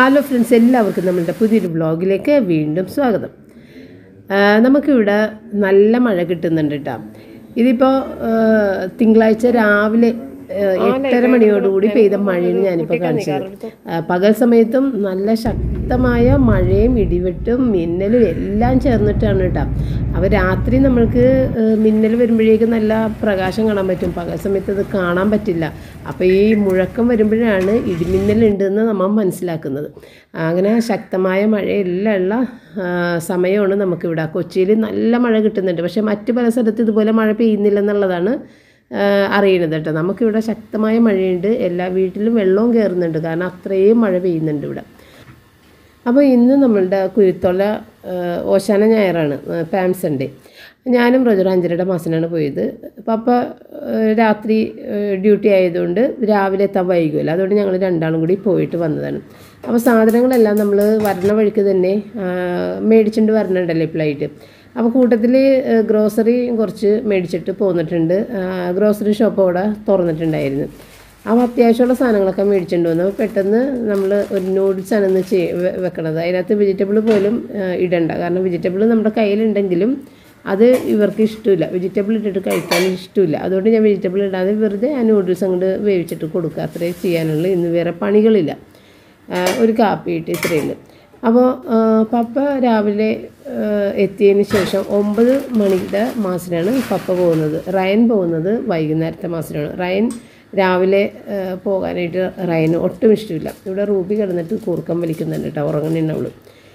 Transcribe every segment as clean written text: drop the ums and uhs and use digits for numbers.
Hello friends, എല്ലാവർക്കും നമ്മളുടെ പുതിയൊരു വ്ളോഗിലേക്ക് വീണ്ടും സ്വാഗതം. നമുക്കിവിടെ നല്ല മഴ കിട്ടുന്നുണ്ട് കേട്ടോ. ഇതിപ്പോൾ തിങ്കളാഴ്ച രാവിലെ 8:30 മണിയോടുകൂടി പെയ്ത മഴയാണ് ഞാനിപ്പോൾ കാണിച്ചത്. പകൽ സമയത്തും നല്ല ശക്തമായ മഴയും ഇടിവെട്ടും മിന്നലും എല്ലാം ചേർന്നിട്ടാണ് കേട്ടോ. അപ്പോൾ രാത്രി നമ്മൾക്ക് മിന്നൽ വരുമ്പോഴേക്കും നല്ല പ്രകാശം കാണാൻ പറ്റും, പകൽ സമയത്ത് അത് കാണാൻ പറ്റില്ല. അപ്പോൾ ഈ മുഴക്കം വരുമ്പോഴാണ് ഇടിമിന്നലുണ്ടെന്ന് നമ്മൾ മനസ്സിലാക്കുന്നത്. അങ്ങനെ ശക്തമായ മഴയെല്ലാം ഉള്ള സമയമാണ് നമുക്കിവിടെ. കൊച്ചിയിൽ നല്ല മഴ കിട്ടുന്നുണ്ട്, പക്ഷേ മറ്റ് പല സ്ഥലത്ത് ഇതുപോലെ മഴ പെയ്യുന്നില്ലെന്നുള്ളതാണ് അറിയുന്നത് കേട്ടോ. നമുക്കിവിടെ ശക്തമായ മഴയുണ്ട്, എല്ലാ വീട്ടിലും വെള്ളവും കയറുന്നുണ്ട്, കാരണം അത്രയും മഴ പെയ്യുന്നുണ്ട് ഇവിടെ. അപ്പോൾ ഇന്ന് നമ്മളുടെ കുരുത്തോല ഓശാന ഞായറാണ്, പാം സൺഡേ. ഞാനും റോജറും 5:30 മാസത്തിനാണ് പോയത്. പപ്പ രാത്രി ഡ്യൂട്ടി ആയതുകൊണ്ട് രാവിലെ എത്താൻ വൈകുമല്ലോ, അതുകൊണ്ട് ഞങ്ങൾ രണ്ടാളും കൂടി പോയിട്ട് വന്നതാണ്. അപ്പോൾ സാധനങ്ങളെല്ലാം നമ്മൾ വരണ വഴിക്ക് തന്നെ മേടിച്ചിട്ട് വരണുണ്ടല്ലോ ഇപ്പോഴായിട്ട്. അപ്പോൾ കൂട്ടത്തിൽ ഗ്രോസറി കുറച്ച് മേടിച്ചിട്ട് പോന്നിട്ടുണ്ട്. ഗ്രോസറി ഷോപ്പ് അവിടെ തുറന്നിട്ടുണ്ടായിരുന്നു. അപ്പോൾ അത്യാവശ്യമുള്ള സാധനങ്ങളൊക്കെ മേടിച്ചിട്ട് വന്നു. അപ്പോൾ പെട്ടെന്ന് നമ്മൾ ഒരു നൂഡിൽസാണ് ഇന്ന് വെക്കണത്. അതിനകത്ത് വെജിറ്റബിൾ പോലും ഇടണ്ട, കാരണം വെജിറ്റബിൾ നമ്മുടെ കയ്യിലുണ്ടെങ്കിലും അത് ഇവർക്ക് ഇഷ്ടമില്ല, വെജിറ്റബിൾ ഇട്ടിട്ട് കഴിക്കാൻ ഇഷ്ടമില്ല. അതുകൊണ്ട് ഞാൻ വെജിറ്റബിൾ ഇടാതെ വെറുതെ ആ നൂഡിൽസ് അങ്ങോട്ട് വേവിച്ചിട്ട് കൊടുക്കുക, അത്രേ ചെയ്യാനുള്ളൂ. ഇന്ന് വേറെ പണികളില്ല. ഒരു കാപ്പി ഇട്ട് ഇത്രയുള്ളൂ. അപ്പോൾ പപ്പ രാവിലെ എത്തിയതിന് ശേഷം 9 മണിയുടെ മാസത്തിനാണ് പപ്പ പോകുന്നത്. റയൻ പോകുന്നത് വൈകുന്നേരത്തെ മാസത്തിനാണ്. റയൻ രാവിലെ പോകാനായിട്ട് റയന് ഒട്ടും ഇഷ്ടമില്ല. ഇവിടെ റൂബി കിടന്നിട്ട് കൂർക്കം വലിക്കുന്നുണ്ട് കേട്ടോ, ഉറങ്ങുന്നുണ്ടാവുള്ളൂ.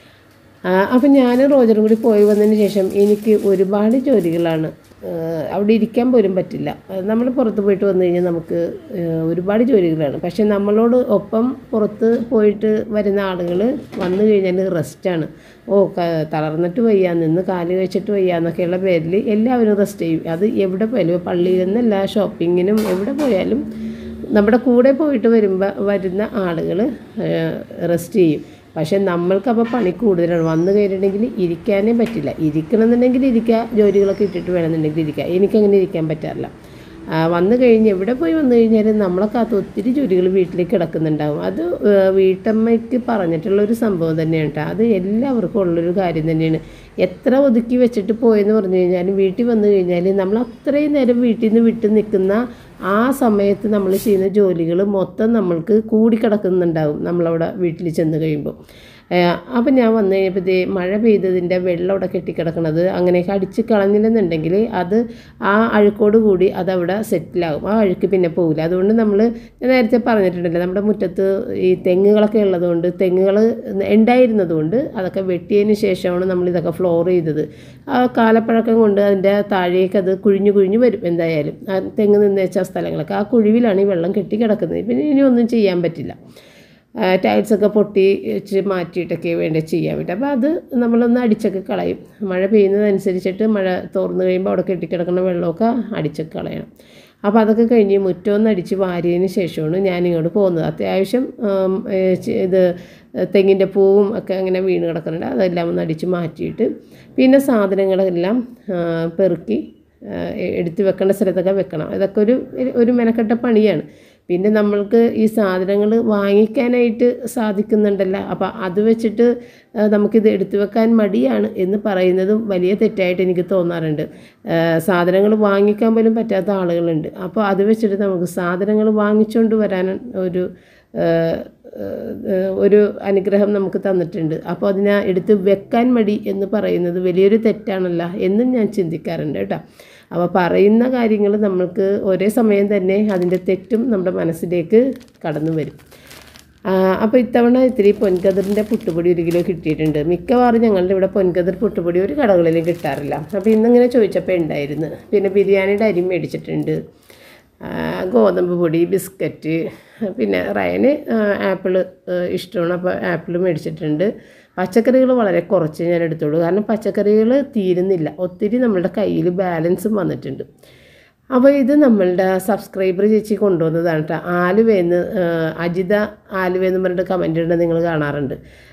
അപ്പം ഞാൻ റോജറും കൂടി പോയി വന്നതിന് ശേഷം എനിക്ക് ഒരുപാട് ജോലികളാണ്. അവിടെ ഇരിക്കാൻ പോലും പറ്റില്ല. നമ്മൾ പുറത്ത് പോയിട്ട് വന്നു കഴിഞ്ഞാൽ നമുക്ക് ഒരുപാട് ജോലികളാണ്. പക്ഷേ നമ്മളോട് ഒപ്പം പുറത്ത് പോയിട്ട് വരുന്ന ആളുകൾ വന്നു കഴിഞ്ഞാൽ റെസ്റ്റാണ്. തളർന്നിട്ട് വയ്യ, നിന്ന് കാല് കഴിച്ചിട്ട് വയ്യ എന്നൊക്കെയുള്ള പേരിൽ എല്ലാവരും റെസ്റ്റ് ചെയ്യും. അത് എവിടെ പോയാലും, പള്ളിയിൽ നിന്നല്ല ഷോപ്പിങ്ങിനും എവിടെ പോയാലും നമ്മുടെ കൂടെ പോയിട്ട് വരുന്ന ആളുകൾ റെസ്റ്റ് ചെയ്യും. പക്ഷേ നമ്മൾക്കപ്പോൾ പണി കൂടുതലാണ്. വന്നു കഴിഞ്ഞിട്ടുണ്ടെങ്കിൽ ഇരിക്കാനേ പറ്റില്ല. ഇരിക്കണമെന്നുണ്ടെങ്കിൽ ഇരിക്കുക, ജോലികളൊക്കെ ഇട്ടിട്ട് വേണമെന്നുണ്ടെങ്കിൽ ഇരിക്കുക. എനിക്കങ്ങനെ ഇരിക്കാൻ പറ്റാറില്ല. വന്നു കഴിഞ്ഞ് എവിടെ പോയി വന്നു കഴിഞ്ഞാൽ നമ്മളൊക്കെ ഒത്തിരി ജോലികൾ വീട്ടിലേക്ക് കിടക്കുന്നുണ്ടാകും. അത് വീട്ടമ്മയ്ക്ക് പറഞ്ഞിട്ടുള്ളൊരു സംഭവം തന്നെയാണ് കേട്ടോ. അത് എല്ലാവർക്കും ഉള്ളൊരു കാര്യം തന്നെയാണ്. എത്ര ഒതുക്കി വെച്ചിട്ട് പോയെന്ന് പറഞ്ഞു കഴിഞ്ഞാലും വീട്ടിൽ വന്നു കഴിഞ്ഞാൽ നമ്മൾ അത്രയും നേരം വീട്ടിൽ നിന്ന് വിട്ട് നിൽക്കുന്ന ആ സമയത്ത് നമ്മൾ ചെയ്യുന്ന ജോലികൾ മൊത്തം നമ്മൾക്ക് കൂടിക്കിടക്കുന്നുണ്ടാകും നമ്മളവിടെ വീട്ടിൽ ചെന്ന് കഴിയുമ്പോൾ. അപ്പം ഞാൻ വന്നു കഴിഞ്ഞപ്പോൾ മഴ പെയ്തതിൻ്റെ വെള്ളം അവിടെ കെട്ടിക്കിടക്കണത് അങ്ങനെയൊക്കെ അടിച്ച് കളഞ്ഞില്ലെന്നുണ്ടെങ്കിൽ അത് ആ അഴുക്കോട് കൂടി അതവിടെ സെറ്റിലാകും. ആ അഴുക്ക് പിന്നെ പോകില്ല. അതുകൊണ്ട് ഞാൻ നേരത്തെ പറഞ്ഞിട്ടുണ്ടല്ലോ, നമ്മുടെ മുറ്റത്ത് ഈ തെങ്ങുകളൊക്കെ ഉള്ളതുകൊണ്ട്, തെങ്ങുകൾ ഉണ്ടായിരുന്നതുകൊണ്ട് അതൊക്കെ വെട്ടിയതിന് ശേഷമാണ് നമ്മളിതൊക്കെ ഫ്ലോർ ചെയ്തത്. ആ കാലപ്പഴക്കം കൊണ്ട് അതിൻ്റെ താഴേക്ക് അത് കുഴിഞ്ഞു വരും. എന്തായാലും ആ തെങ്ങ് നിന്നേച്ച സ്ഥലങ്ങളൊക്കെ ആ കുഴിവിലാണ് ഈ വെള്ളം കെട്ടിക്കിടക്കുന്നത്. പിന്നെ ഇനി ഒന്നും ചെയ്യാൻ പറ്റില്ല. ടൈൽസൊക്കെ പൊട്ടി വെച്ച് മാറ്റിയിട്ടൊക്കെ വേണ്ടി ചെയ്യാൻ പറ്റും. അപ്പോൾ അത് നമ്മളൊന്ന് അടിച്ചൊക്കെ കളയും. മഴ പെയ്യുന്നതനുസരിച്ചിട്ട് മഴ തോർന്നു കഴിയുമ്പോൾ അവിടെ കെട്ടിക്കിടക്കുന്ന വെള്ളമൊക്കെ അടിച്ചൊക്കെ കളയണം. അപ്പോൾ അതൊക്കെ കഴിഞ്ഞ് മുറ്റമൊന്ന് അടിച്ച് വാരിയതിന് ശേഷമാണ് ഞാനിങ്ങോട്ട് പോകുന്നത്. അത്യാവശ്യം ഇത് തെങ്ങിൻ്റെ പൂവും ഒക്കെ അങ്ങനെ വീണ് കിടക്കുന്നുണ്ട്. അതെല്ലാം ഒന്ന് അടിച്ച് മാറ്റിയിട്ട് പിന്നെ സാധനങ്ങളെല്ലാം പെറുക്കി എടുത്ത് വെക്കേണ്ട സ്ഥലത്തൊക്കെ വെക്കണം. ഇതൊക്കെ ഒരു മെനക്കെട്ട പണിയാണ്. പിന്നെ നമ്മൾക്ക് ഈ സാധനങ്ങൾ വാങ്ങിക്കാനായിട്ട് സാധിക്കുന്നുണ്ടല്ലോ, അപ്പോൾ അത് വെച്ചിട്ട് നമുക്കിത് എടുത്തു വെക്കാൻ മടിയാണ് എന്ന് പറയുന്നതും വലിയ തെറ്റായിട്ട് എനിക്ക് തോന്നാറുണ്ട്. സാധനങ്ങൾ വാങ്ങിക്കാൻ പോലും പറ്റാത്ത ആളുകളുണ്ട്. അപ്പോൾ അത് വെച്ചിട്ട് നമുക്ക് സാധനങ്ങൾ വാങ്ങിച്ചുകൊണ്ട് വരാൻ ഒരു അനുഗ്രഹം നമുക്ക് തന്നിട്ടുണ്ട്. അപ്പോൾ അതിനെ എടുത്ത് വെക്കാൻ മടി എന്ന് പറയുന്നത് വലിയൊരു തെറ്റാണല്ലോ എന്നും ഞാൻ ചിന്തിക്കാറുണ്ട് കേട്ടോ. അപ്പോൾ പറയുന്ന കാര്യങ്ങൾ നമ്മൾക്ക് ഒരേ സമയം തന്നെ അതിൻ്റെ തെറ്റും നമ്മുടെ മനസ്സിലേക്ക് കടന്നു വരും. അപ്പോൾ ഇത്തവണ ഇത്തിരി പൊൻകതിറിൻ്റെ പുട്ടുപൊടി 1 കിലോ കിട്ടിയിട്ടുണ്ട്. മിക്കവാറും ഞങ്ങളുടെ ഇവിടെ പൊൻകതിർ പുട്ടുപൊടി ഒരു കടകളിലും കിട്ടാറില്ല. അപ്പോൾ ഇന്നിങ്ങനെ ചോദിച്ചപ്പോൾ ഉണ്ടായിരുന്നു. പിന്നെ ബിരിയാണിയുടെ അരി മേടിച്ചിട്ടുണ്ട്, ഗോതമ്പ് പൊടി, ബിസ്ക്കറ്റ്, പിന്നെ റയന് ആപ്പിൾ ഇഷ്ടമാണ്, അപ്പോൾ ആപ്പിൾ മേടിച്ചിട്ടുണ്ട്. പച്ചക്കറികൾ വളരെ കുറച്ച് ഞാൻ എടുത്തോളൂ, കാരണം പച്ചക്കറികൾ തീരുന്നില്ല. ഒത്തിരി നമ്മളുടെ കയ്യിൽ ബാലൻസും വന്നിട്ടുണ്ട്. അപ്പോൾ ഇത് നമ്മളുടെ സബ്സ്ക്രൈബർ ചേച്ചി കൊണ്ടുവന്നതാണ് കേട്ടോ. ആലുവയെന്ന് അജിത ആലുവയെന്ന് പറഞ്ഞിട്ട് കമൻ്റ് ഉണ്ട്, നിങ്ങൾ കാണാറുണ്ട്.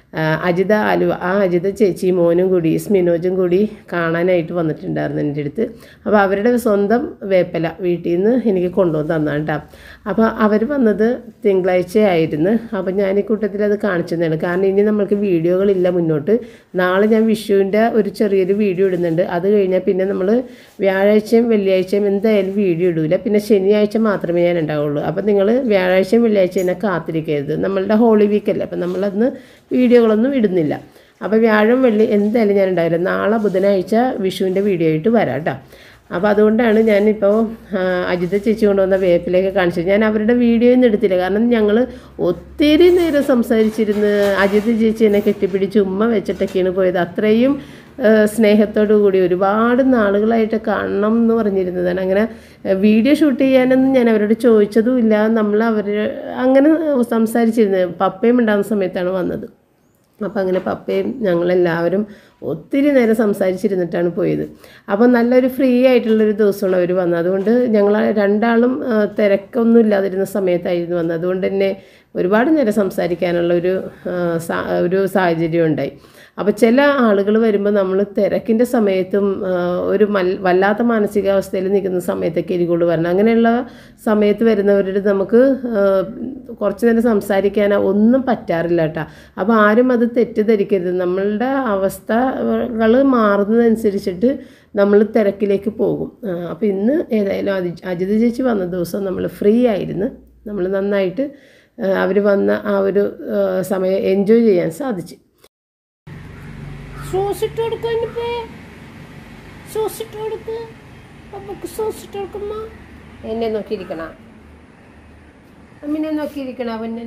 അജിത ആലുവ, ആ അജിത ചേച്ചി മോനും കൂടി സ്മിനോജും കൂടി കാണാനായിട്ട് വന്നിട്ടുണ്ടായിരുന്നു എൻ്റെ അടുത്ത്. അപ്പോൾ അവരുടെ സ്വന്തം വേപ്പില വീട്ടിൽ നിന്ന് എനിക്ക് കൊണ്ടുവന്ന് തന്നാണ് കേട്ടോ. അപ്പോൾ അവർ വന്നത് തിങ്കളാഴ്ചയായിരുന്നു. അപ്പോൾ ഞാൻ ഈ കൂട്ടത്തിൽ അത് കാണിച്ചു തന്നെയാണ്. കാരണം ഇനി നമ്മൾക്ക് വീഡിയോകളില്ല മുന്നോട്ട്. നാളെ ഞാൻ വിഷുവിൻ്റെ ഒരു ചെറിയൊരു വീഡിയോ ഇടുന്നുണ്ട്. അത് കഴിഞ്ഞാൽ പിന്നെ നമ്മൾ വ്യാഴാഴ്ചയും വെള്ളിയാഴ്ചയും എന്തായാലും വീഡിയോ ഇടില്ല. പിന്നെ ശനിയാഴ്ച മാത്രമേ ഞാൻ ഉണ്ടാവുള്ളൂ. അപ്പോൾ നിങ്ങൾ വ്യാഴാഴ്ചയും വെള്ളിയാഴ്ചയും എന്നെ കാത്തിരിക്കരുത്. നമ്മളുടെ ഹോളി വീക്കല്ലേ, അപ്പോൾ നമ്മളന്ന് വീഡിയോകളൊന്നും ഇടുന്നില്ല. അപ്പോൾ വ്യാഴം വെള്ളി എന്തായാലും ഞാൻ ഉണ്ടാവില്ല. നാളെ ബുധനാഴ്ച വിഷുവിൻ്റെ വീഡിയോ ആയിട്ട് വരാം കേട്ടോ. അപ്പോൾ അതുകൊണ്ടാണ് ഞാനിപ്പോൾ അജിത ചേച്ചി കൊണ്ടുവന്ന വേപ്പിലേക്ക് കാണിച്ചത്. ഞാൻ അവരുടെ വീഡിയോ ഒന്നും എടുത്തില്ല. കാരണം ഞങ്ങൾ ഒത്തിരി നേരം സംസാരിച്ചിരുന്ന് അജിത ചേച്ചി എന്നെ കെട്ടിപ്പിടിച്ച് ഉമ്മ വെച്ചിട്ടൊക്കെയാണ് പോയത്. അത്രയും സ്നേഹത്തോടു കൂടി ഒരുപാട് നാളുകളായിട്ട് കാണണം എന്ന് പറഞ്ഞിരുന്നതാണ്. അങ്ങനെ വീഡിയോ ഷൂട്ട് ചെയ്യാനൊന്നും ഞാൻ അവരോട് ചോദിച്ചതുമില്ല. അവർ അങ്ങനെ സംസാരിച്ചിരുന്നത് പപ്പയും ഉണ്ടാകുന്ന സമയത്താണ് വന്നത്. അപ്പോൾ അങ്ങനെ പപ്പയും ഞങ്ങളെല്ലാവരും ഒത്തിരി നേരം സംസാരിച്ചിരുന്നിട്ടാണ് പോയത്. അപ്പോൾ നല്ലൊരു ഫ്രീ ആയിട്ടുള്ളൊരു ദിവസമാണ് അവർ വന്നത്. അതുകൊണ്ട് ഞങ്ങൾ രണ്ടാളും തിരക്കൊന്നും ഇല്ലാതിരുന്ന സമയത്തായിരുന്നു വന്നത്. അതുകൊണ്ട് തന്നെ ഒരുപാട് നേരം സംസാരിക്കാനുള്ള ഒരു സാഹചര്യം ഉണ്ടായി. അപ്പോൾ ചില ആളുകൾ വരുമ്പോൾ നമ്മൾ തിരക്കിൻ്റെ സമയത്തും ഒരു വല്ലാത്ത മാനസികാവസ്ഥയിൽ നിൽക്കുന്ന സമയത്തൊക്കെ ഇരിക്കുള്ളൂ വരണം. അങ്ങനെയുള്ള സമയത്ത് വരുന്നവരുടെ നമുക്ക് കുറച്ച് നേരം സംസാരിക്കാൻ ഒന്നും പറ്റാറില്ല കേട്ടോ. അപ്പോൾ ആരും അത് തെറ്റിദ്ധരിക്കരുത്. നമ്മളുടെ അവസ്ഥകൾ മാറുന്നതനുസരിച്ചിട്ട് നമ്മൾ തിരക്കിലേക്ക് പോകും. അപ്പോൾ ഇന്ന് ഏതായാലും അജിത ചേച്ചി വന്ന ദിവസം നമ്മൾ ഫ്രീ ആയിരുന്നു. നമ്മൾ നന്നായിട്ട് അവർ വന്ന ആ ഒരു സമയം എൻജോയ് ചെയ്യാൻ സാധിച്ചു. സോസിട്ട് കൊടുക്കുക, സോസിട്ട് കൊടുക്കുക, നമുക്ക് സോസിട്ട് കൊടുക്കുമ്പോ എന്നെ നോക്കിയിരിക്കണ, അമ്മിനെ നോക്കിയിരിക്കണ. അവന്നെ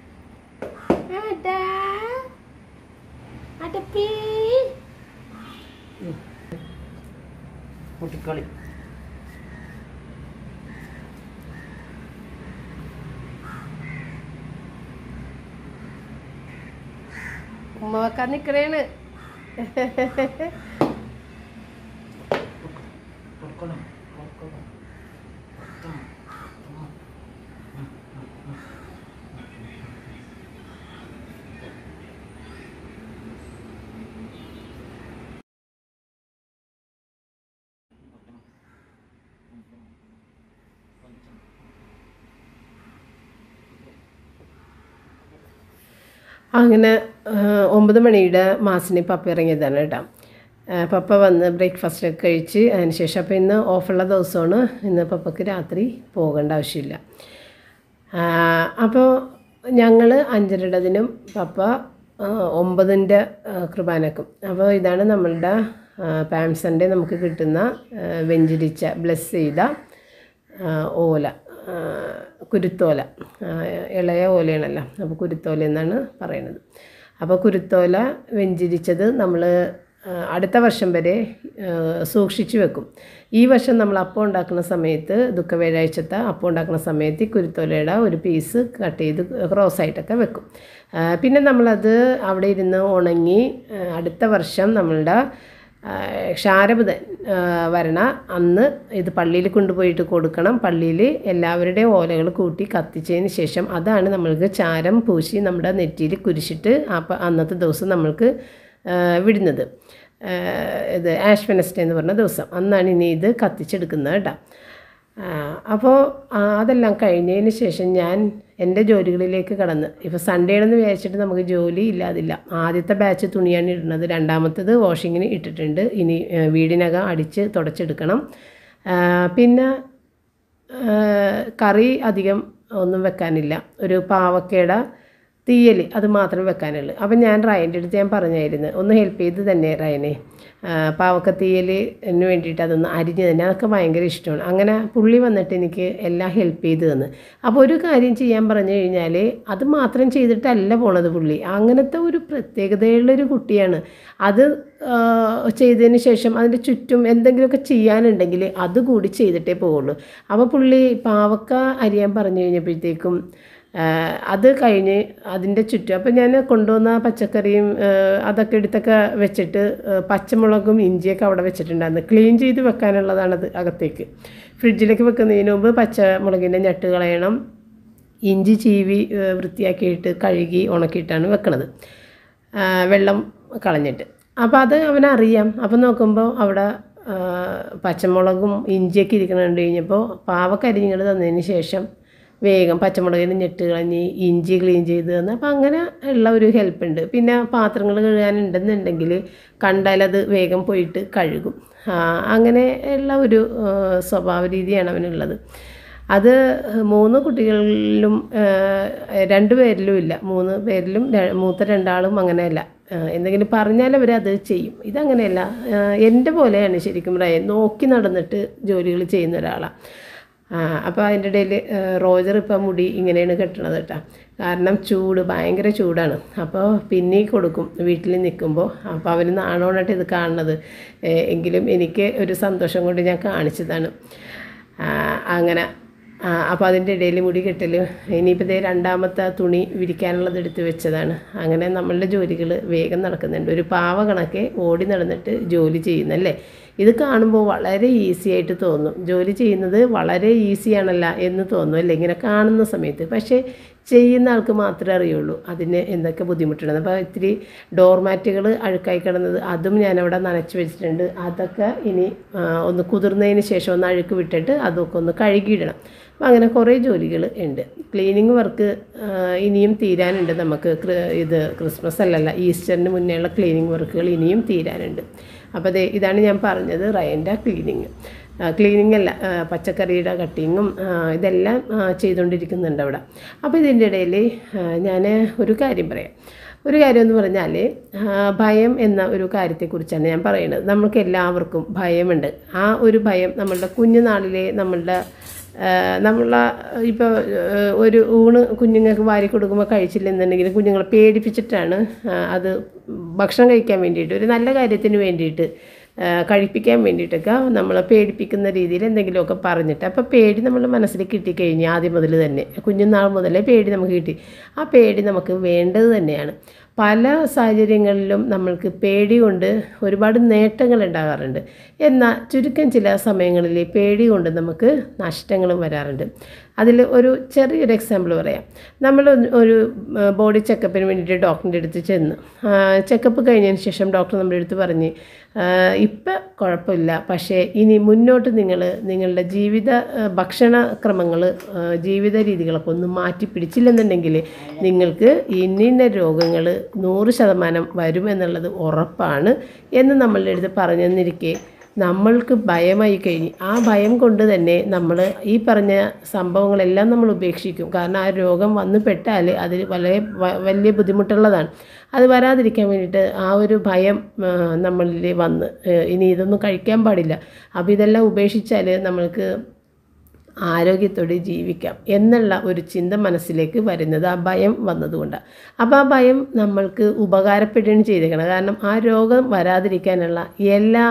കുട്ടിക്കളി ഉമ്മ വെക്കാൻ നിക്കണേണ്. അങ്ങനെ 9 മണിയുടെ മാസിന് പപ്പ ഇറങ്ങിയതാണ് കേട്ടോ. പപ്പ വന്ന് ബ്രേക്ക്ഫാസ്റ്റൊക്കെ കഴിച്ച് അതിന് ശേഷം അപ്പോൾ ഇന്ന് ഓഫുള്ള ദിവസമാണ്. ഇന്ന് പപ്പയ്ക്ക് രാത്രി പോകേണ്ട ആവശ്യമില്ല. അപ്പോൾ ഞങ്ങൾ 5:30 പപ്പ 9 കുർബാനക്കും. അപ്പോൾ ഇതാണ് നമ്മളുടെ പാം സൺഡേ നമുക്ക് കിട്ടുന്ന വെഞ്ചരിച്ച ബ്ലെസ് ചെയ്ത ഓല, കുരുത്തോല, ഇളയ ഓലയാണല്ലോ. അപ്പോൾ കുരുത്തോല എന്നാണ് പറയുന്നത്. അപ്പോൾ കുരുത്തോല വെഞ്ചരിച്ചത് നമ്മൾ അടുത്ത വർഷം വരെ സൂക്ഷിച്ച് വെക്കും. ഈ വർഷം നമ്മൾ അപ്പം ഉണ്ടാക്കുന്ന സമയത്ത്, ദുഃഖവ്യാഴാഴ്ചത്തെ അപ്പം ഉണ്ടാക്കുന്ന സമയത്ത് കുരുത്തോലയുടെ ഒരു പീസ് കട്ട് ചെയ്ത് ക്രോസായിട്ടൊക്കെ വെക്കും. പിന്നെ നമ്മളത് അവിടെ ഇരുന്ന് ഉണങ്ങി അടുത്ത വർഷം നമ്മളുടെ ക്ഷാരബുധൻ വരണ അന്ന് ഇത് പള്ളിയിൽ കൊണ്ടുപോയിട്ട് കൊടുക്കണം. പള്ളിയിൽ എല്ലാവരുടെയും ഓലകൾ കൂട്ടി കത്തിച്ചതിന് ശേഷം അതാണ് നമ്മൾക്ക് ചാരം പൂശി നമ്മുടെ നെറ്റിയിൽ കുരിശിട്ട് അന്നത്തെ ദിവസം നമ്മൾക്ക് വിടുന്നത്. ഇത് ആഷ് വെനസ്ഡേ എന്ന് പറഞ്ഞ ദിവസം അന്നാണ് ഇനി ഇത് കത്തിച്ചെടുക്കുന്നത് കേട്ടോ. അപ്പോൾ അതെല്ലാം കഴിഞ്ഞതിന് ശേഷം ഞാൻ എൻ്റെ ജോലികളിലേക്ക് കടന്ന്, ഇപ്പോൾ സൺഡേ ആണെന്ന് വിചാരിച്ചിട്ട് നമുക്ക് ജോലി ഇല്ലാതില്ല. ആദ്യത്തെ ബാച്ച് തുണിയാണ് ഇടുന്നത്, രണ്ടാമത്തേത് വാഷിങ്ങിന് ഇട്ടിട്ടുണ്ട്. ഇനി വീടിനകം അടിച്ച് തുടച്ചെടുക്കണം. പിന്നെ കറി അധികം ഒന്നും വെക്കാനില്ല. ഒരു പാവക്കയുടെ തീയൽ അത് മാത്രം വെക്കാനുള്ളൂ. അപ്പം ഞാൻ റയൻ്റെ അടുത്ത് ഞാൻ പറഞ്ഞായിരുന്നു, ഒന്ന് ഹെൽപ്പ് ചെയ്ത് തന്നെ റയനെ, പാവക്ക തീയലിന് വേണ്ടിയിട്ട് അതൊന്ന് അരിഞ്ഞ് തന്നെ, അതൊക്കെ ഭയങ്കര ഇഷ്ടമാണ്. അങ്ങനെ പുള്ളി വന്നിട്ട് എനിക്ക് എല്ലാം ഹെൽപ്പ് ചെയ്ത് തന്ന്. അപ്പോൾ ഒരു കാര്യം ചെയ്യാൻ പറഞ്ഞു കഴിഞ്ഞാൽ അത് മാത്രം ചെയ്തിട്ടല്ല പോണത് പുള്ളി. അങ്ങനത്തെ ഒരു പ്രത്യേകതയുള്ളൊരു കുട്ടിയാണ്. അത് ചെയ്തതിന് ശേഷം അതിൻ്റെ ചുറ്റും എന്തെങ്കിലുമൊക്കെ ചെയ്യാനുണ്ടെങ്കിൽ അതുകൂടി ചെയ്തിട്ടേ പോവുള്ളൂ. അപ്പോൾ പുള്ളി പാവക്ക അരിയാൻ പറഞ്ഞു കഴിഞ്ഞപ്പോഴത്തേക്കും അത് കഴിഞ്ഞ് അതിൻ്റെ ചുറ്റും അപ്പോൾ ഞാൻ കൊണ്ടുവന്ന പച്ചക്കറിയും അതൊക്കെ എടുത്തൊക്കെ വെച്ചിട്ട് പച്ചമുളകും ഇഞ്ചിയൊക്കെ അവിടെ വെച്ചിട്ടുണ്ടായിരുന്നു. ക്ലീൻ ചെയ്ത് വെക്കാനുള്ളതാണത് അകത്തേക്ക്. ഫ്രിഡ്ജിലേക്ക് വെക്കുന്നതിന് മുമ്പ് പച്ചമുളകിൻ്റെ ഞെട്ട് കളയണം. ഇഞ്ചി ചീവി വൃത്തിയാക്കിയിട്ട് കഴുകി ഉണക്കിയിട്ടാണ് വെക്കണത്. വെള്ളം കളഞ്ഞിട്ട്. അപ്പോൾ അത് അവനറിയാം. അപ്പോൾ നോക്കുമ്പോൾ അവിടെ പച്ചമുളകും ഇഞ്ചിയൊക്കെ ഇരിക്കണം കണ്ടു കഴിഞ്ഞപ്പോൾ പാവക്ക അരിഞ്ഞുകൾ തന്നതിന് ശേഷം വേഗം പച്ചമുളകിന് ഞെട്ട് കളഞ്ഞ് ഇഞ്ചി ക്ലീൻ ചെയ്ത് തന്ന്. അപ്പോൾ അങ്ങനെ ഉള്ള ഒരു ഹെൽപ്പുണ്ട്. പിന്നെ പാത്രങ്ങൾ കഴുകാനുണ്ടെന്നുണ്ടെങ്കിൽ കണ്ടാലത് വേഗം പോയിട്ട് കഴുകും. അങ്ങനെ ഉള്ള ഒരു സ്വഭാവ രീതിയാണ് അവനുള്ളത്. അത് 3 കുട്ടികളിലും 2 പേരിലും ഇല്ല. 3 പേരിലും മൂത്ത 2 ആളും അങ്ങനെയല്ല. എന്തെങ്കിലും പറഞ്ഞാൽ അവരത് ചെയ്യും. ഇതങ്ങനെയല്ല. എൻ്റെ പോലെയാണ് ശരിക്കും പറയാം. നോക്കി നടന്നിട്ട് ജോലികൾ ചെയ്യുന്ന ഒരാളാണ്. അപ്പോൾ അതിൻ്റെ ഇടയിൽ റോജർ ഇപ്പം മുടി ഇങ്ങനെയാണ് കെട്ടണത് കേട്ടോ. കാരണം ഭയങ്കര ചൂടാണ്. അപ്പോൾ പിന്നെ കൊടുക്കും വീട്ടിൽ നിൽക്കുമ്പോൾ. അപ്പോൾ അവന് നാണോണിട്ട് ഇത് കാണുന്നത്. എങ്കിലും എനിക്ക് ഒരു സന്തോഷം കൊണ്ട് ഞാൻ കാണിച്ചതാണ്. അങ്ങനെ അപ്പോൾ അതിൻ്റെ ഇടയിൽ മുടി കെട്ടൽ. ഇനിയിപ്പോൾ ഇതേ 2ാമത്തെ തുണി വിരിക്കാനുള്ളത് എടുത്ത് വെച്ചതാണ്. അങ്ങനെ നമ്മളുടെ ജോലികൾ വേഗം നടക്കുന്നുണ്ട്. ഒരു പാവ കണക്കെ ഓടി നടന്നിട്ട് ജോലി ചെയ്യുന്നല്ലേ. ഇത് കാണുമ്പോൾ വളരെ ഈസി ആയിട്ട് തോന്നും. ജോലി ചെയ്യുന്നത് വളരെ ഈസിയാണല്ല എന്ന് തോന്നും അല്ലേ ഇങ്ങനെ കാണുന്ന സമയത്ത്. പക്ഷേ ചെയ്യുന്ന ആൾക്ക് മാത്രമേ അറിയുള്ളൂ അതിന് എന്തൊക്കെ ബുദ്ധിമുട്ടുണ്ടെന്ന്. അപ്പോൾ ഇത്തിരി ഡോർമാറ്റുകൾ അഴുക്കായി കിടന്നത് അതും ഞാനവിടെ നനച്ച് വെച്ചിട്ടുണ്ട്. അതൊക്കെ ഇനി ഒന്ന് കുതിർന്നതിന് ശേഷം ഒന്ന് അഴുക്ക് വിട്ടിട്ട് അതൊക്കെ ഒന്ന് കഴുകിയിടണം. അപ്പോൾ അങ്ങനെ കുറേ ജോലികൾ ഉണ്ട്. ക്ലീനിങ് വർക്ക് ഇനിയും തീരാനുണ്ട് നമുക്ക്. ഇത് ക്രിസ്മസ് അല്ലല്ല, ഈസ്റ്ററിന് മുന്നേ ഉള്ള ക്ലീനിങ് വർക്കുകൾ ഇനിയും തീരാനുണ്ട്. അപ്പോൾ ഇതാണ് ഞാൻ പറഞ്ഞത് റയൻ്റെ ക്ലീനിങ് അല്ല, പച്ചക്കറിയുടെ കട്ടിങ്ങും ഇതെല്ലാം ചെയ്തുകൊണ്ടിരിക്കുന്നുണ്ട് അവിടെ. അപ്പോൾ ഇതിൻ്റെ ഇടയിൽ ഞാൻ ഒരു കാര്യം പറയാം. ഒരു കാര്യം എന്ന് പറഞ്ഞാൽ ഭയം എന്ന ഒരു കാര്യത്തെക്കുറിച്ചാണ് ഞാൻ പറയുന്നത്. നമുക്ക് എല്ലാവർക്കും ഭയമുണ്ട്. ആ ഒരു ഭയം നമ്മളുടെ കുഞ്ഞുനാളിലെ ഇപ്പോൾ ഒരു ഊണ് കുഞ്ഞുങ്ങൾക്ക് വാരി കൊടുക്കുമ്പോൾ കഴിച്ചില്ലെന്നുണ്ടെങ്കിൽ കുഞ്ഞുങ്ങളെ പേടിപ്പിച്ചിട്ടാണ് അത് ഭക്ഷണം കഴിക്കാൻ വേണ്ടിയിട്ട്, ഒരു നല്ല കാര്യത്തിന് വേണ്ടിയിട്ട് കഴിപ്പിക്കാൻ വേണ്ടിയിട്ടൊക്കെ നമ്മളെ പേടിപ്പിക്കുന്ന രീതിയിൽ എന്തെങ്കിലുമൊക്കെ പറഞ്ഞിട്ട്, അപ്പോൾ പേടി നമ്മുടെ മനസ്സിൽ കിട്ടിക്കഴിഞ്ഞാൽ ആദ്യം മുതൽ തന്നെ കുഞ്ഞുനാൾ മുതലേ പേടി നമുക്ക് കിട്ടി. ആ പേടി നമുക്ക് വേണ്ടത് തന്നെയാണ്. പല സാഹചര്യങ്ങളിലും നമ്മൾക്ക് പേടി കൊണ്ട് ഒരുപാട് നേട്ടങ്ങൾ ഉണ്ടാകാറുണ്ട്. എന്നാൽ ചുരുക്കം ചില സമയങ്ങളിൽ പേടി കൊണ്ട് നമുക്ക് നഷ്ടങ്ങളും വരാറുണ്ട്. അതിൽ ഒരു ചെറിയൊരു എക്സാമ്പിൾ പറയാം. നമ്മൾ ഒരു ബോഡി ചെക്കപ്പിന് വേണ്ടിയിട്ട് ഡോക്ടറിൻ്റെ അടുത്ത് ചെന്ന് ചെക്കപ്പ് കഴിഞ്ഞതിന് ശേഷം ഡോക്ടർ നമ്മുടെ അടുത്ത് പറഞ്ഞ് ഇപ്പം കുഴപ്പമില്ല, പക്ഷേ ഇനി മുന്നോട്ട് നിങ്ങളുടെ ഭക്ഷണക്രമങ്ങൾ ജീവിത രീതികളൊക്കെ ഒന്ന് മാറ്റി പിടിച്ചില്ലെന്നുണ്ടെങ്കിൽ നിങ്ങൾക്ക് ഇന്ന രോഗങ്ങൾ 100% വരുമെന്നുള്ളത് ഉറപ്പാണ് എന്ന് നമ്മളുടെ അടുത്ത് പറഞ്ഞു തന്നിരിക്കെ നമ്മൾക്ക് ഭയമായി കഴിഞ്ഞ് ആ ഭയം കൊണ്ട് തന്നെ നമ്മൾ ഈ പറഞ്ഞ സംഭവങ്ങളെല്ലാം നമ്മൾ ഉപേക്ഷിക്കും. കാരണം ആ രോഗം വന്നു പെട്ടാൽ അതിൽ വലിയ ബുദ്ധിമുട്ടുള്ളതാണ്. അത് വരാതിരിക്കാൻ വേണ്ടിയിട്ട് ആ ഒരു ഭയം നമ്മളിൽ വന്ന് ഇനി ഇതൊന്നും കഴിക്കാൻ പാടില്ല, അപ്പോൾ ഇതെല്ലാം ഉപേക്ഷിച്ചാൽ നമ്മൾക്ക് ആരോഗ്യത്തോടെ ജീവിക്കാം എന്നുള്ള ഒരു ചിന്ത മനസ്സിലേക്ക് വരുന്നത് ആ ഭയം വന്നതുകൊണ്ടാണ്. അപ്പോൾ ആ ഭയം നമ്മൾക്ക് ഉപകാരപ്പെടുകയാണ് ചെയ്തേക്കണം. കാരണം ആ രോഗം വരാതിരിക്കാനുള്ള എല്ലാ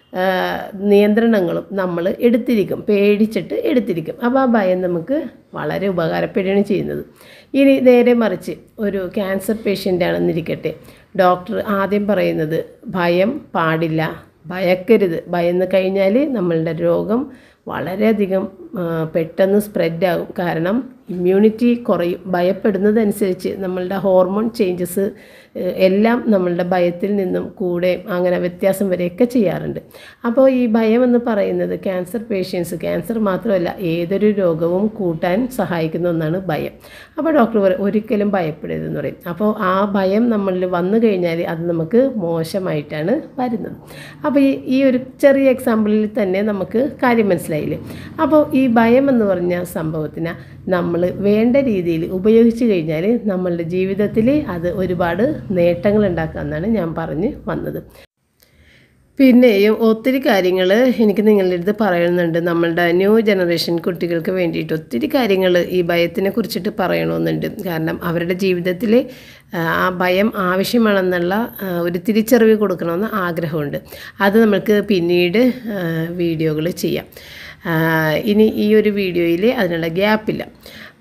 നിയന്ത്രണങ്ങളും നമ്മൾ പേടിച്ചിട്ട് എടുത്തിരിക്കും. അപ്പോൾ ആ ഭയം നമുക്ക് വളരെ ഉപകാരപ്പെടുകയാണ് ചെയ്യുന്നത്. ഇനി നേരെ മറിച്ച് ഒരു ക്യാൻസർ പേഷ്യൻ്റാണെന്നിരിക്കട്ടെ, ഡോക്ടർ ആദ്യം പറയുന്നത് ഭയം പാടില്ല, ഭയക്കരുത്. ഭയന്ന് കഴിഞ്ഞാൽ നമ്മളുടെ രോഗം വളരെയധികം പെട്ടെന്ന് സ്പ്രെഡാകും. കാരണം ഇമ്മ്യൂണിറ്റി കുറയും. ഭയപ്പെടുന്നതനുസരിച്ച് നമ്മളുടെ ഹോർമോൺ ചേഞ്ചസ് എല്ലാം നമ്മളുടെ ഭയത്തിൽ നിന്നും കൂടെ അങ്ങനെ വ്യത്യാസം വരെയൊക്കെ ചെയ്യാറുണ്ട്. അപ്പോൾ ഈ ഭയം എന്ന് പറയുന്നത് ക്യാൻസർ മാത്രമല്ല ഏതൊരു രോഗവും കൂട്ടാൻ സഹായിക്കുന്ന ഒന്നാണ് ഭയം. അപ്പോൾ ഡോക്ടർ പറയും ഒരിക്കലും ഭയപ്പെടരുതെന്ന് പറയും. അപ്പോൾ ആ ഭയം നമ്മളിൽ വന്നു കഴിഞ്ഞാൽ അത് നമുക്ക് മോശമായിട്ടാണ് വരുന്നത്. അപ്പോൾ ഈ ഒരു ചെറിയ എക്സാമ്പിളിൽ തന്നെ നമുക്ക് കാര്യം മനസ്സിലായില്ലേ. അപ്പോൾ ഈ ഭയം എന്ന് പറഞ്ഞ സംഭവത്തിന് നമ്മൾ വേണ്ട രീതിയിൽ ഉപയോഗിച്ച് കഴിഞ്ഞാൽ നമ്മളുടെ ജീവിതത്തിൽ അത് ഒരുപാട് നേട്ടങ്ങൾ ഉണ്ടാക്കാമെന്നാണ് ഞാൻ പറഞ്ഞു വന്നത്. പിന്നെയും ഒത്തിരി കാര്യങ്ങൾ എനിക്ക് നിങ്ങളുടെ അടുത്ത് പറയുന്നുണ്ട്. നമ്മളുടെ ന്യൂ ജനറേഷൻ കുട്ടികൾക്ക് വേണ്ടിയിട്ട് ഒത്തിരി കാര്യങ്ങൾ ഈ ഭയത്തിനെ കുറിച്ചിട്ട് പറയണമെന്നുണ്ട്. കാരണം അവരുടെ ജീവിതത്തിൽ ആ ഭയം ആവശ്യമാണെന്നുള്ള ഒരു തിരിച്ചറിവ് കൊടുക്കണമെന്ന് ആഗ്രഹമുണ്ട്. അത് നമുക്ക് പിന്നീട് വീഡിയോകൾ ചെയ്യാം. ഇനി ഈ ഒരു വീഡിയോയിൽ അതിനുള്ള ഗ്യാപ്പില്ല.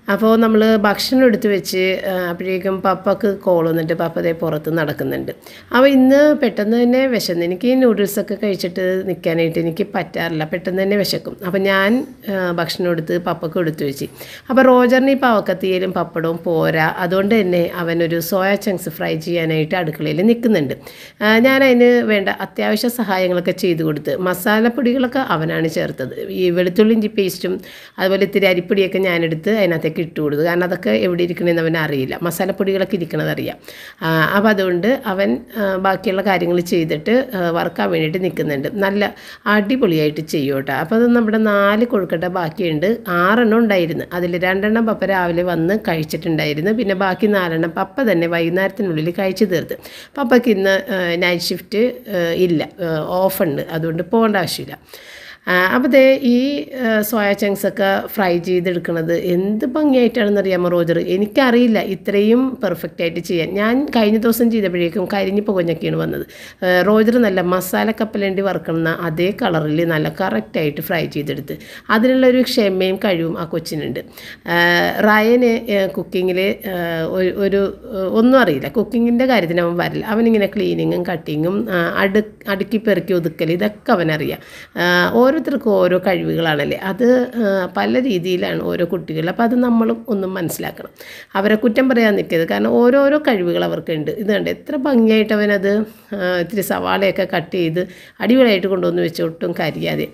അപ്പോൾ നമ്മൾ ഭക്ഷണം എടുത്ത് വെച്ച് അപ്പോഴേക്കും പപ്പക്ക് കോൾ വന്നിട്ട് പപ്പ അതേ പുറത്ത് നടക്കുന്നുണ്ട്. അപ്പോൾ ഇന്ന് പെട്ടെന്ന് തന്നെ വിശന്ന്, എനിക്ക് നൂഡിൽസൊക്കെ കഴിച്ചിട്ട് നിൽക്കാനായിട്ട് എനിക്ക് പറ്റാറില്ല, പെട്ടെന്ന് തന്നെ വിശക്കും. അപ്പോൾ ഞാൻ ഭക്ഷണം എടുത്ത് പപ്പക്ക് എടുത്ത് വെച്ച്. അപ്പോൾ റോജറിന് ഈ പാവക്കത്തിയിലും പപ്പടവും പോരാ, അതുകൊണ്ട് തന്നെ അവനൊരു സോയ ചങ്ക്സ് ഫ്രൈ ചെയ്യാനായിട്ട് അടുക്കളയിൽ നിൽക്കുന്നുണ്ട്. ഞാനതിന് വേണ്ട അത്യാവശ്യ സഹായങ്ങളൊക്കെ ചെയ്തു കൊടുത്ത്, മസാലപ്പൊടികളൊക്കെ അവനാണ് ചേർത്തത്. ഈ വെളുത്തുള്ളി ഇഞ്ചി പേസ്റ്റും അതുപോലെ ഇത്തിരി അരിപ്പൊടിയൊക്കെ ഞാനെടുത്ത് അതിനകത്തേക്ക് ഇട്ട് കൊടുത്തു. കാരണം അതൊക്കെ എവിടെ ഇരിക്കണമെന്ന് അവൻ അറിയില്ല, മസാലപ്പൊടികളൊക്കെ ഇരിക്കണതറിയാം. അപ്പോൾ അതുകൊണ്ട് അവൻ ബാക്കിയുള്ള കാര്യങ്ങൾ ചെയ്തിട്ട് വറുക്കാൻ വേണ്ടിയിട്ട് നിൽക്കുന്നുണ്ട്. നല്ല അടിപൊളിയായിട്ട് ചെയ്യും കേട്ടോ. അപ്പോൾ അത് നമ്മുടെ 4 കൊഴുക്കട്ട ബാക്കിയുണ്ട്. 6 ഉണ്ടായിരുന്നു. അതിൽ 2 പപ്പ രാവിലെ വന്ന് കഴിച്ചിട്ടുണ്ടായിരുന്നു. പിന്നെ ബാക്കി 4 പപ്പ തന്നെ വൈകുന്നേരത്തിനുള്ളിൽ കഴിച്ചു തീർത്ത്. പപ്പയ്ക്ക് ഇന്ന് നൈറ്റ് ഷിഫ്റ്റ് ഇല്ല, ഓഫുണ്ട്, അതുകൊണ്ട് പോകേണ്ട ആവശ്യമില്ല. അപ്പോൾ ഈ സോയ ചങ്ക്സൊക്കെ ഫ്രൈ ചെയ്തെടുക്കുന്നത് എന്ത് ഭംഗിയായിട്ടാണെന്നറിയാമോ റോജർ? എനിക്കറിയില്ല ഇത്രയും പെർഫെക്റ്റായിട്ട് ചെയ്യാൻ. ഞാൻ കഴിഞ്ഞ ദിവസം ചെയ്തപ്പോഴേക്കും കരിഞ്ഞ് പുകഞ്ഞൊക്കെയാണ് വന്നത്. റോജർ നല്ല മസാല കപ്പലണ്ടി വറുക്കുന്ന അതേ കളറിൽ നല്ല കറക്റ്റായിട്ട് ഫ്രൈ ചെയ്തെടുത്ത്, അതിനുള്ളൊരു ക്ഷമയും കഴിവും ആ കൊച്ചിനുണ്ട്. റയന് കുക്കിങ്ങിൽ ഒന്നും അറിയില്ല, കുക്കിങ്ങിൻ്റെ കാര്യത്തിന് അവൻ വരില്ല. അവനിങ്ങനെ ക്ലീനിങ്ങും കട്ടിങ്ങും അടുക്കി പെറുക്കി ഒതുക്കൽ ഇതൊക്കെ അവനറിയാം. ഓരോരുത്തർക്കും ഓരോ കഴിവുകളാണല്ലേ, അത് പല രീതിയിലാണ് ഓരോ കുട്ടികൾ. അപ്പോൾ അത് നമ്മളും ഒന്നും മനസ്സിലാക്കണം, അവരെ കുറ്റം പറയാൻ നിൽക്കരുത്. കാരണം ഓരോരോ കഴിവുകൾ അവർക്കുണ്ട്. ഇത് കണ്ട് എത്ര ഭംഗിയായിട്ട് അവനത് ഇത്തിരി സവാളയൊക്കെ കട്ട് ചെയ്ത് അടിപൊളിയായിട്ട് കൊണ്ടുവന്ന് വെച്ച് ഒട്ടും കരിയാതെ.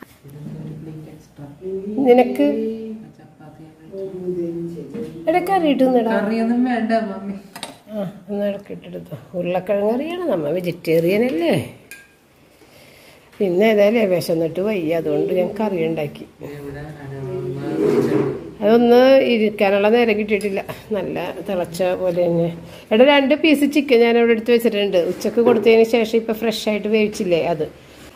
നിനക്ക് കറിയൊന്നും വേണ്ട മമ്മി. ഇടയ്ക്ക് ഇട്ടെടുത്തോ. ഉരുളക്കിഴങ്ങ് കറിയാണ്, നമ്മ വെജിറ്റേറിയൻ അല്ലേ. പിന്നെ ഏതായാലും വിശന്നിട്ട് വയ്യ, അതുകൊണ്ട് ഞാൻ കറി ഉണ്ടാക്കി. അതൊന്ന് ഇരിക്കാനുള്ള നേരം കിട്ടിയിട്ടില്ല, നല്ല തിളച്ച പോലെ തന്നെ. 2 പീസ് ചിക്കൻ ഞാൻ അവിടെ എടുത്ത് വെച്ചിട്ടുണ്ട്. ഉച്ചക്ക് കൊടുത്തതിന് ശേഷം ഇപ്പം ഫ്രഷായിട്ട് വേവിച്ചില്ലേ അത്.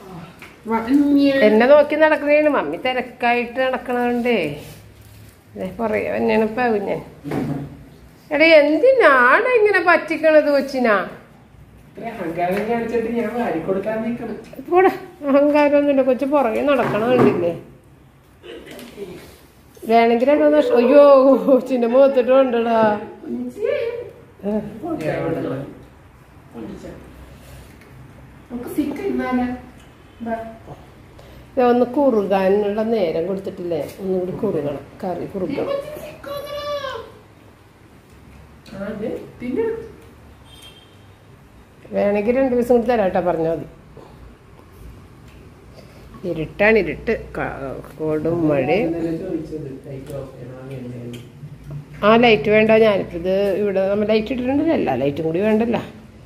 എന്നെ നോക്കി നടക്കുന്നതാണ് മമ്മി, തിരക്കായിട്ട് നടക്കണതുകൊണ്ടേ പറയാ തന്നെയാണ് ഇപ്പം ഞാൻ. എന്തിനാണ് ഇങ്ങനെ പറ്റിക്കണത് കൊച്ചിനാ? കൂടെ അഹങ്കാരമൊന്നുമില്ല, കൊച്ചു പുറകെ നടക്കണമുണ്ടില്ലേ. വേണമെങ്കിൽ 2 വർഷം. അയ്യോ കൊച്ചിന്റെ മുഖത്തിട്ട് കൊണ്ടടാ. ഒന്ന് കുറുകാനുള്ള നേരം കൊടുത്തിട്ടില്ലേ, ഒന്നുകൂടി കുറുകണം, കറി കുറുക്കണം. വേണമെങ്കിൽ 2 ദിവസം കൂടി തരാട്ടോ, പറഞ്ഞാൽ മതി. ഇരുട്ടാണ്, ഇരുട്ട്, കൊടും മഴ. ലൈറ്റ് വേണ്ട, ഞാനിപ്പോൾ ഇത് ഇവിടെ നമ്മൾ ലൈറ്റ് ഇട്ടിട്ടുണ്ടല്ലോ, എല്ലാ ലൈറ്റും കൂടി വേണ്ടല്ലോ.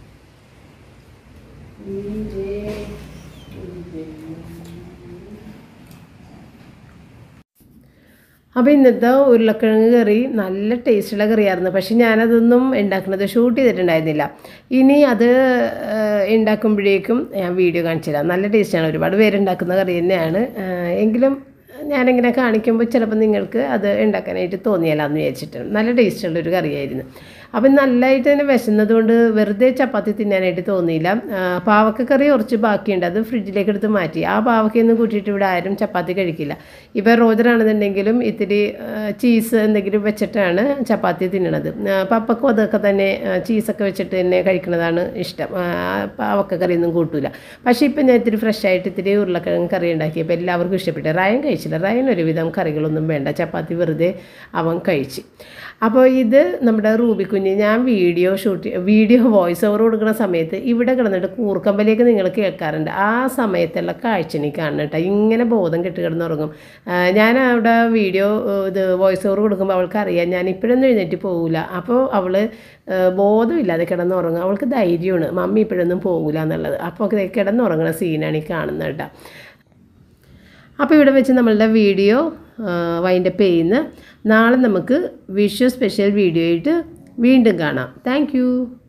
അപ്പോൾ ഇന്നത്തെ ഉരുളക്കിഴങ്ങ് കറി നല്ല ടേസ്റ്റുള്ള കറിയായിരുന്നു. പക്ഷെ ഞാനതൊന്നും ഉണ്ടാക്കുന്നത് ഷൂട്ട് ചെയ്തിട്ടുണ്ടായിരുന്നില്ല. ഇനി അത് ഉണ്ടാക്കുമ്പോഴേക്കും ഞാൻ വീഡിയോ കാണിച്ചു തരാം. നല്ല ടേസ്റ്റാണ്, ഒരുപാട് പേരുണ്ടാക്കുന്ന കറി തന്നെയാണ്. എങ്കിലും ഞാനിങ്ങനെ കാണിക്കുമ്പോൾ ചിലപ്പോൾ നിങ്ങൾക്ക് അത് ഉണ്ടാക്കാനായിട്ട് തോന്നിയാലാന്ന് വിചാരിച്ചിട്ട്. നല്ല ടേസ്റ്റുള്ളൊരു കറിയായിരുന്നു. അപ്പം നല്ലതായിട്ട് തന്നെ വിശന്നതുകൊണ്ട് വെറുതെ ചപ്പാത്തി തിന്നാനായിട്ട് തോന്നിയില്ല. പാവക്കക്കറി കുറച്ച് ബാക്കിയുണ്ട്, അത് ഫ്രിഡ്ജിലേക്ക് എടുത്ത് മാറ്റി. ആ പാവക്കയൊന്നും കൂട്ടിയിട്ട് ഇവിടെ ആരും ചപ്പാത്തി കഴിക്കില്ല. ഇപ്പോൾ റോജറാണെന്നുണ്ടെങ്കിലും ഇത്തിരി ചീസ് എന്തെങ്കിലും വെച്ചിട്ടാണ് ചപ്പാത്തി തിന്നണത്. പപ്പക്കും അതൊക്കെ തന്നെ ചീസൊക്കെ വെച്ചിട്ട് തന്നെ കഴിക്കുന്നതാണ് ഇഷ്ടം, പാവക്കക്കറിയൊന്നും കൂട്ടില്ല. പക്ഷേ ഇപ്പം ഞാൻ ഇത്തിരി ഫ്രഷായിട്ട് ഇത്തിരി ഉരുളക്കിഴങ്ങ് കറി ഉണ്ടാക്കിയപ്പോൾ എല്ലാവർക്കും ഇഷ്ടപ്പെട്ടു. റയൻ കഴിച്ചില്ല, റയൻ ഒരുവിധം കറികളൊന്നും വേണ്ട, ചപ്പാത്തി വെറുതെ അവൻ കഴിച്ച്. അപ്പോൾ ഇത് നമ്മുടെ റൂബി കുഞ്ഞ് ഞാൻ വീഡിയോ വോയിസ് ഓവർ കൊടുക്കുന്ന സമയത്ത് ഇവിടെ കിടന്നിട്ട് കൂർക്കമ്പലേക്ക് നിങ്ങൾ കേൾക്കാറുണ്ട്. ആ സമയത്തുള്ള കാഴ്ച എനിക്ക് കാണണം കേട്ടോ. ഇങ്ങനെ ബോധം കെട്ട് കിടന്നുറങ്ങും. ഞാൻ അവിടെ വീഡിയോ ഇത് വോയിസ് ഓവർ കൊടുക്കുമ്പോൾ അവൾക്കറിയാം ഞാൻ ഇപ്പോഴൊന്നും എഴുന്നേറ്റ് പോകില്ല. അപ്പോൾ അവൾ ബോധമില്ലാതെ കിടന്നുറങ്ങും. അവൾക്ക് ധൈര്യമാണ് മമ്മി ഇപ്പോഴൊന്നും പോകില്ല എന്നുള്ളത്. അപ്പോൾ കിടന്നുറങ്ങുന്ന സീനാണ് ഈ കാണുന്നത് കേട്ടോ. അപ്പോൾ ഇവിടെ വെച്ച് നമ്മളുടെ വീഡിയോ വൈൻഡപ്പ് ചെയ്യുന്ന നാളെ നമുക്ക് വിഷു സ്പെഷ്യൽ വീഡിയോ ആയിട്ട് വീണ്ടും കാണാം. താങ്ക്